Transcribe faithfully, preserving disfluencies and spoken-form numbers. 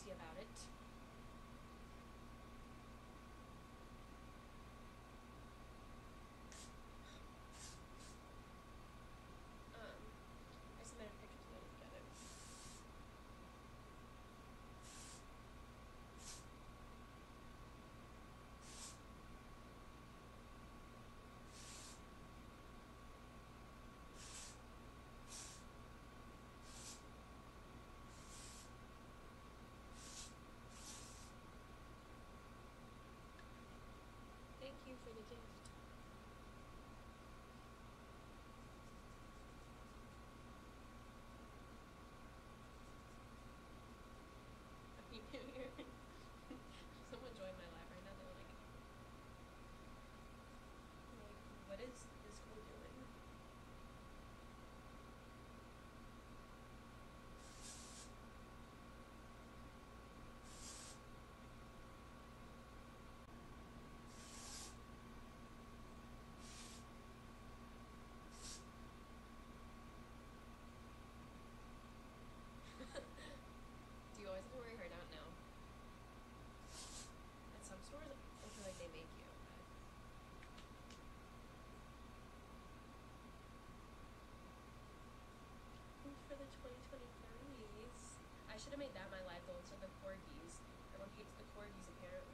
guilty about it. Um, I submitted pictures and I didn't get it. Thank you for the gift. Happy New Year. Someone joined my live right now. They were like, like, what is this school doing? Do you always have to wear your hair down? No. At some stores, I feel like they make you. But... for the twenty twenty-threes. I should have made that my live goal instead of the corgis. Everyone hates the corgis apparently.